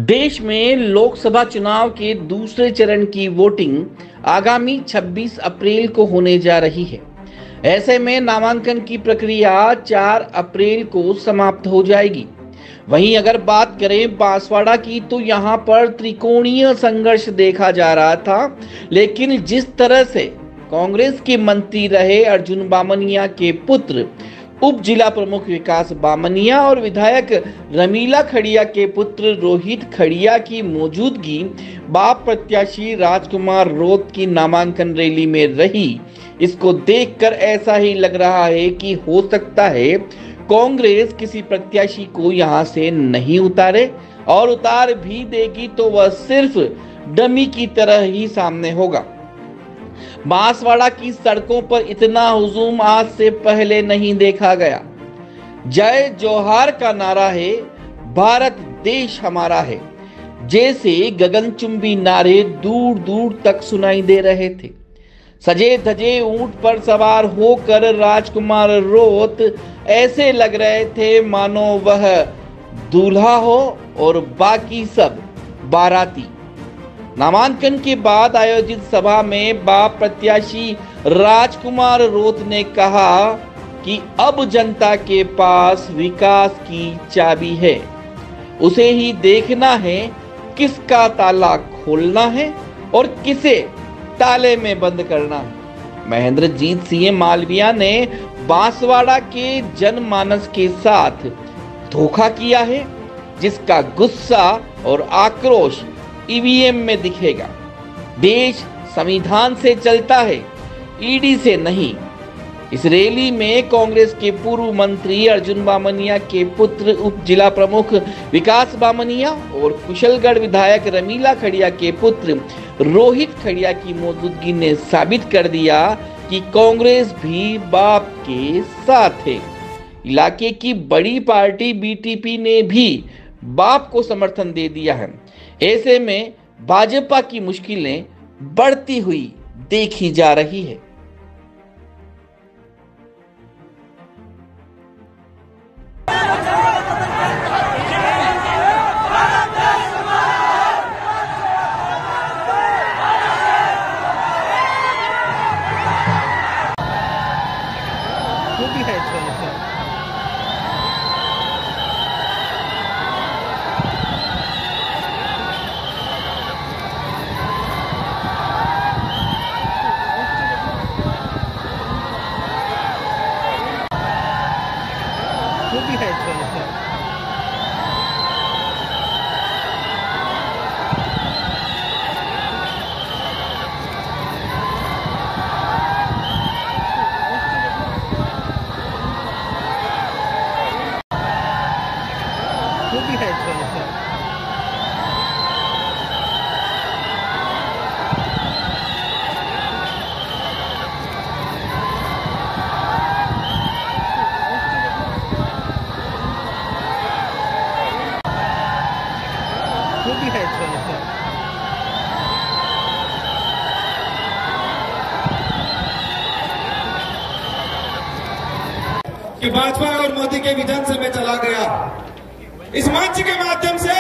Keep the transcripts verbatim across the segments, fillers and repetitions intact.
देश में लोकसभा चुनाव के दूसरे चरण की वोटिंग आगामी छब्बीस अप्रैल को होने जा रही है। ऐसे में नामांकन की प्रक्रिया चार अप्रैल को समाप्त हो जाएगी। वहीं अगर बात करें बांसवाड़ा की, तो यहां पर त्रिकोणीय संघर्ष देखा जा रहा था, लेकिन जिस तरह से कांग्रेस के मंत्री रहे अर्जुन बामनिया के पुत्र उप जिला प्रमुख विकास बामनिया और विधायक रमीला खड़िया के पुत्र रोहित खड़िया की मौजूदगी बाप प्रत्याशी राजकुमार रोत की नामांकन रैली में रही, इसको देखकर ऐसा ही लग रहा है कि हो सकता है कांग्रेस किसी प्रत्याशी को यहां से नहीं उतारे, और उतार भी देगी तो वह सिर्फ डमी की तरह ही सामने होगा। बांसवाड़ा की सड़कों पर इतना हुजूम आज से पहले नहीं देखा गया। जय जोहार का नारा है, भारत देश हमारा है जैसे गगनचुंबी नारे दूर दूर तक सुनाई दे रहे थे। सजे धजे ऊंट पर सवार होकर राजकुमार रोत ऐसे लग रहे थे मानो वह दूल्हा हो और बाकी सब बाराती। नामांकन के बाद आयोजित सभा में बाप प्रत्याशी राजकुमार रोत ने कहा कि अब जनता के पास विकास की चाबी है, उसे ही देखना है किसका ताला खोलना है और किसे ताले में बंद करना है। महेंद्रजीत सिंह मालविया ने बांसवाड़ा के जनमानस के साथ धोखा किया है, जिसका गुस्सा और आक्रोश ईवीएम में दिखेगा। देश संविधान से चलता है, ईडी से नहीं। इस रैली में कांग्रेस के पूर्व मंत्री अर्जुन बामनिया के पुत्र उप जिला प्रमुख विकास बामनिया और कुशलगढ़ विधायक रमीला खड़िया के पुत्र रोहित खड़िया की मौजूदगी ने साबित कर दिया कि कांग्रेस भी बाप के साथ है। इलाके की बड़ी पार्टी बीटीपी ने भी बाप को समर्थन दे दिया है। ऐसे में भाजपा की मुश्किलें बढ़ती हुई देखी जा रही है। वो भी है थोड़ा सा। वो भी है थोड़ा सा। वो भी है थोड़ा सा। वो भी है थोड़ा सा। कि भाजपा और मोदी के विजन से मैं चला गया। इस मंच के माध्यम से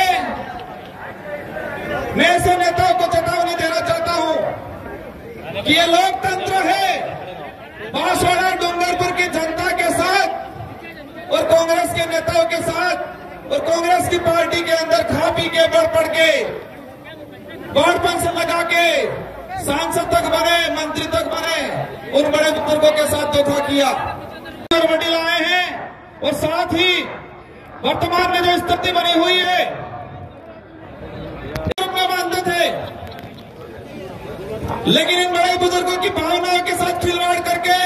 मैं ऐसे नेताओं को चेतावनी देना चाहता हूं कि ये लोकतंत्र है। बांसवाड़ा डूंगरपुर की जनता के साथ और कांग्रेस के नेताओं के साथ और कांग्रेस की पार्टी के अंदर खा पी के बढ़ पड़ के बाढ़पन से लगा के सांसद तक बने, मंत्री तक बने, उन बड़े बुजुर्गों के साथ धोखा किया। वडील आए हैं और साथ ही वर्तमान में जो स्थिति बनी हुई है, मानते थे, लेकिन इन बड़े बुजुर्गों की भावनाओं के साथ खिलवाड़ करके,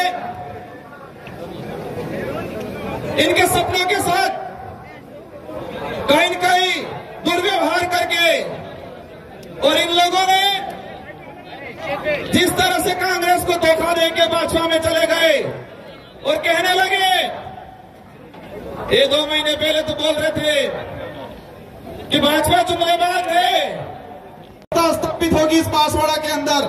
इनके सपनों के साथ कहीं न कहीं दुर्व्यवहार करके, और इन लोगों ने जिस तरह से कांग्रेस को धोखा देके भाजपा में चले गए और कहने लगे, ये दो महीने पहले तो बोल रहे थे कि भाजपा जुमलेबाज है, स्थापित होगी इस बांसवाड़ा के अंदर।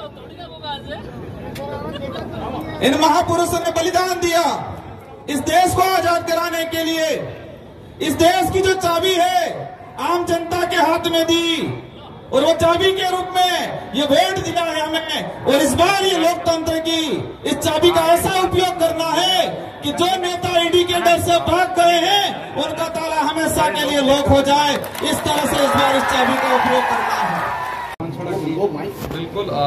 इन महापुरुषों ने बलिदान दिया इस देश को आजाद कराने के लिए। इस देश की जो चाबी है आम जनता के हाथ में दी और वो चाबी के रूप में ये वोट दिया है हमें। और इस बार ये लोकतंत्र की इस चाबी का ऐसा उपयोग करना है कि जो नेता ईडी के डर से भाग गए हैं उनका ताला हमेशा के लिए लॉक हो जाए। इस तरह से इस बार इस चाबी का उपयोग करना है। बिल्कुल,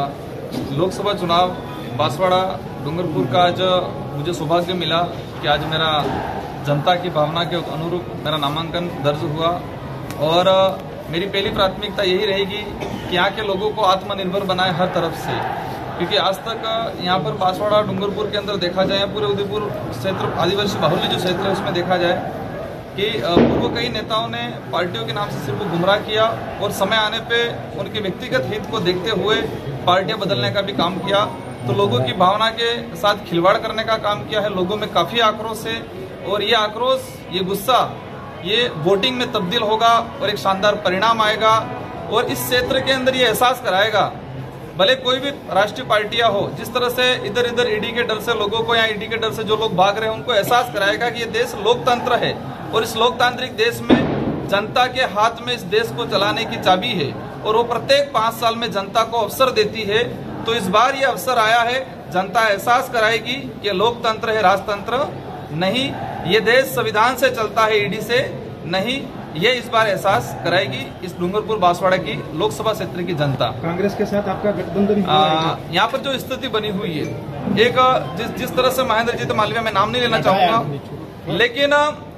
लोकसभा चुनाव बांसवाड़ा डूंगरपुर का आज मुझे सौभाग्य मिला कि आज मेरा जनता की भावना के अनुरूप मेरा नामांकन दर्ज हुआ। और मेरी पहली प्राथमिकता यही रहेगी कि यहाँ के लोगों को आत्मनिर्भर बनाए हर तरफ से, क्योंकि आज तक यहाँ पर बांसवाड़ा डूंगरपुर के अंदर देखा जाए, पूरे उदयपुर क्षेत्र आदिवासी बाहुल्य जो क्षेत्र है उसमें देखा जाए कि पूर्व कई नेताओं ने पार्टियों के नाम से सिर्फ गुमराह किया और समय आने पे उनके व्यक्तिगत हित को देखते हुए पार्टियां बदलने का भी काम किया। तो लोगों की भावना के साथ खिलवाड़ करने का काम किया है। लोगों में काफी आक्रोश है और ये आक्रोश, ये गुस्सा, ये वोटिंग में तब्दील होगा और एक शानदार परिणाम आएगा। और इस क्षेत्र के अंदर ये एहसास कराएगा, भले कोई भी राष्ट्रीय पार्टियां हो, जिस तरह से इधर इधर ईडी के डर से लोगों को, या ईडी के डर से जो लोग भाग रहे हैं उनको एहसास कराएगा कि ये देश लोकतंत्र है और इस लोकतांत्रिक देश में जनता के हाथ में इस देश को चलाने की चाबी है और वो प्रत्येक पांच साल में जनता को अवसर देती है। तो इस बार ये अवसर आया है, जनता एहसास कराएगी कि लोकतंत्र है, राजतंत्र नहीं। ये देश संविधान से चलता है, ईडी से नहीं। ये इस बार एहसास कराएगी इस डूंगरपुर बांसवाड़ा की लोकसभा क्षेत्र की जनता। कांग्रेस के साथ आपका गठबंधन यहाँ पर जो स्थिति बनी हुई है, एक जिस जिस तरह से महेंद्र जीत मालवीय, मैं नाम नहीं लेना चाहूंगा, लेकिन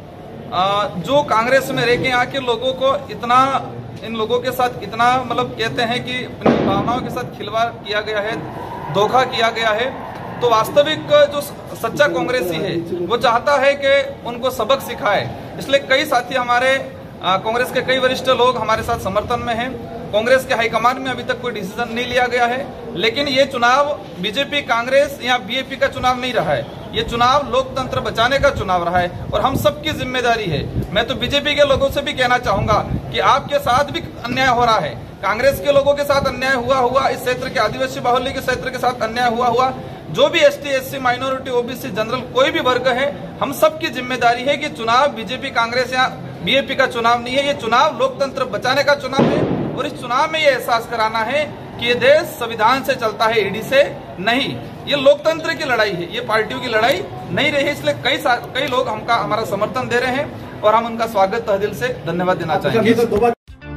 आ, जो कांग्रेस में रह के यहाँ के लोगों को इतना, इन लोगों के साथ इतना मतलब कहते हैं कि उनकी भावनाओं के साथ खिलवाड़ किया गया है, धोखा किया गया है। तो वास्तविक जो सच्चा कांग्रेसी है वो चाहता है कि उनको सबक सिखाए। इसलिए कई साथी हमारे कांग्रेस के कई वरिष्ठ लोग हमारे साथ समर्थन में हैं। कांग्रेस के हाईकमान में अभी तक कोई डिसीजन नहीं लिया गया है, लेकिन ये चुनाव बीजेपी कांग्रेस या बीएपी का चुनाव नहीं रहा है। ये चुनाव लोकतंत्र बचाने का चुनाव रहा है और हम सबकी जिम्मेदारी है। मैं तो बीजेपी के लोगों से भी कहना चाहूंगा कि आपके साथ भी अन्याय हो रहा है, कांग्रेस के लोगों के साथ अन्याय हुआ हुआ, इस क्षेत्र के आदिवासी बाहुल्य के क्षेत्र के साथ अन्याय हुआ हुआ, जो भी ST, SC, minority, OBC, general कोई भी वर्ग है, हम सबकी जिम्मेदारी है कि चुनाव बीजेपी कांग्रेस या बीएपी का चुनाव नहीं है। ये चुनाव लोकतंत्र बचाने का चुनाव है और इस चुनाव में ये एहसास कराना है कि ये देश संविधान से चलता है, ईडी से नहीं। ये लोकतंत्र की लड़ाई है, ये पार्टियों की लड़ाई नहीं रही। इसलिए कई कई लोग हमका हमारा समर्थन दे रहे हैं और हम उनका स्वागत तहे दिल से धन्यवाद देना चाहेंगे।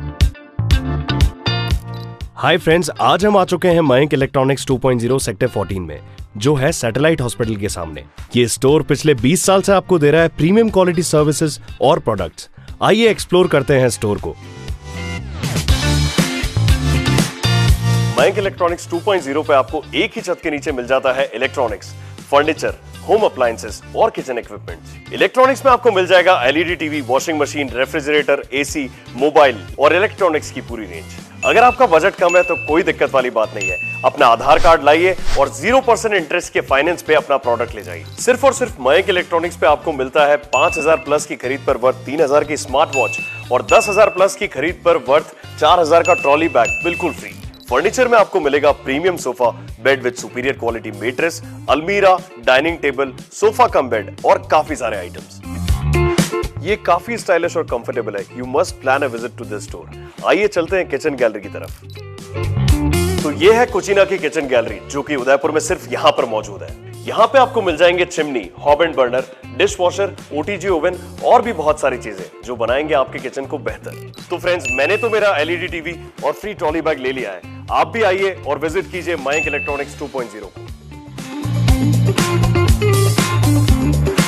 हाय फ्रेंड्स, आज हम आ चुके हैं Mayank electronics two point zero sector चौदह में, जो है सैटेलाइट हॉस्पिटल के सामने। ये स्टोर पिछले बीस साल से आपको दे रहा है प्रीमियम क्वालिटी सर्विसेज और प्रोडक्ट्स। आइए एक्सप्लोर करते हैं स्टोर को। Mayank electronics two point zero पे आपको एक ही छत के नीचे मिल जाता है इलेक्ट्रॉनिक्स, फर्नीचर, होम अप्लायंसेस और किचन इक्विपमेंट्स। इलेक्ट्रॉनिक्स में आपको मिल जाएगा LED TV, washing machine, refrigerator, AC, mobile और इलेक्ट्रॉनिक्स की पूरी रेंज। अगर आपका बजट कम है तो कोई दिक्कत वाली बात नहीं है। अपना आधार कार्ड लाइए और जीरो परसेंट इंटरेस्ट के फाइनेंस पे अपना प्रोडक्ट ले जाइए। सिर्फ और सिर्फ मयंक इलेक्ट्रॉनिक्स पे आपको मिलता है पांच हजार प्लस की खरीद पर वर्थ तीन हजार की स्मार्ट वॉच और दस हजार प्लस की खरीद पर वर्थ चार हजार का ट्रॉली बैग बिल्कुल फ्री। फर्नीचर में आपको मिलेगा premium sofa, bed with superior quality mattress, अलमीरा, dining table, sofa cum bed और काफी सारे आइटम्स। ये काफी स्टाइलिश और कंफर्टेबल है। You must plan a visit to this store. आइए चलते हैं किचन गैलरी की तरफ। तो ये है कुचीना की किचन गैलरी, जो कि उदयपुर में सिर्फ यहाँ पर मौजूद है। यहाँ पे आपको मिल जाएंगे chimney, hob and burner, dish washer, OTG oven और भी बहुत सारी चीजें जो बनाएंगे आपके किचन को बेहतर। तो फ्रेंड्स, मैंने तो मेरा एलईडी टीवी और फ्री ट्रॉली बैग ले लिया है। आप भी आइए और विजिट कीजिए Mayank electronics two point zero को।